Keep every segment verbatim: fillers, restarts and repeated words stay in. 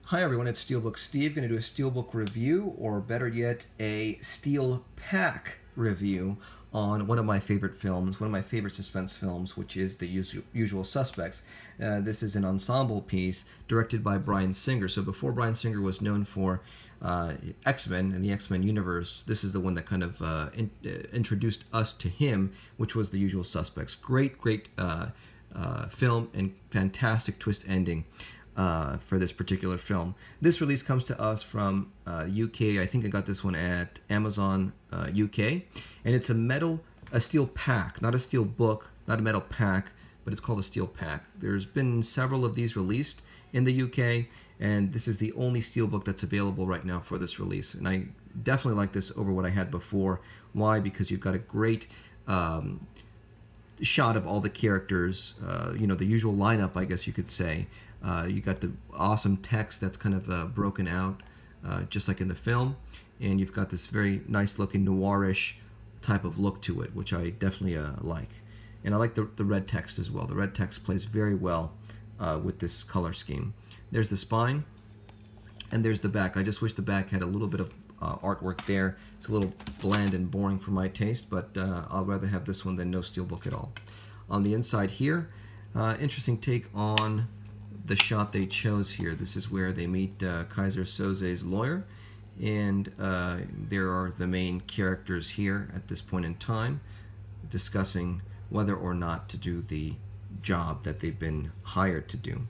Hi everyone, it's Steelbook Steve. Going to do a Steelbook review, or better yet, a Steel Pack review on one of my favorite films, one of my favorite suspense films, which is The Usual, Usual Suspects. Uh, this is an ensemble piece directed by Bryan Singer. So before Bryan Singer was known for uh, X-Men and the X-Men universe, this is the one that kind of uh, in, uh, introduced us to him, which was The Usual Suspects. Great, great uh, uh, film and fantastic twist ending. Uh, for this particular film. This release comes to us from uh, U K. I think I got this one at Amazon uh, U K, and it's a metal, a steel pack, not a steel book, not a metal pack, but it's called a steel pack. There's been several of these released in the U K, and this is the only steel book that's available right now for this release. And I definitely like this over what I had before. Why? Because you've got a great um, shot of all the characters, uh, you know, the usual lineup, I guess you could say. Uh, you got the awesome text that's kind of uh, broken out, uh, just like in the film, and you've got this very nice looking noirish type of look to it, which I definitely uh, like. And I like the, the red text as well. The red text plays very well uh, with this color scheme. There's the spine, and there's the back. I just wish the back had a little bit of uh, artwork there. It's a little bland and boring for my taste, but uh, I'll rather have this one than no steelbook at all. On the inside here, uh, interesting take on the shot they chose here. This is where they meet uh, Keyser Söze's lawyer, and uh, there are the main characters here at this point in time discussing whether or not to do the job that they've been hired to do.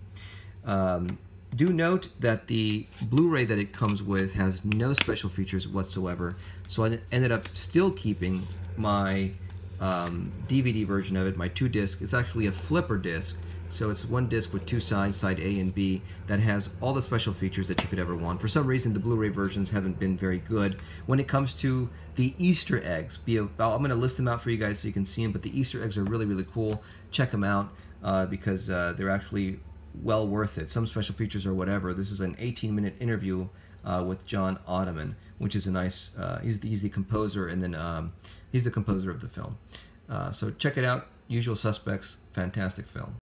Um, do note that the Blu-ray that it comes with has no special features whatsoever, so I ended up still keeping my um, D V D version of it, my two disc. It's actually a flipper disc. So it's one disc with two sides, side A and B, that has all the special features that you could ever want. For some reason, the Blu-ray versions haven't been very good. When it comes to the Easter eggs, be a, I'm going to list them out for you guys so you can see them, but the Easter eggs are really, really cool. Check them out uh, because uh, they're actually well worth it. Some special features or whatever. This is an eighteen minute interview uh, with John Ottoman, which is a nice, uh, he's, the, he's the composer, and then um, he's the composer of the film. Uh, so check it out. Usual Suspects, fantastic film.